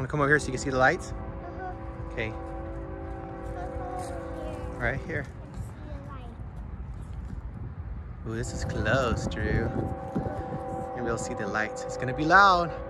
to come over here so you can see the lights? Okay. Right here. Ooh, this is close, Drew. You'll be able to see the lights. It's gonna be loud.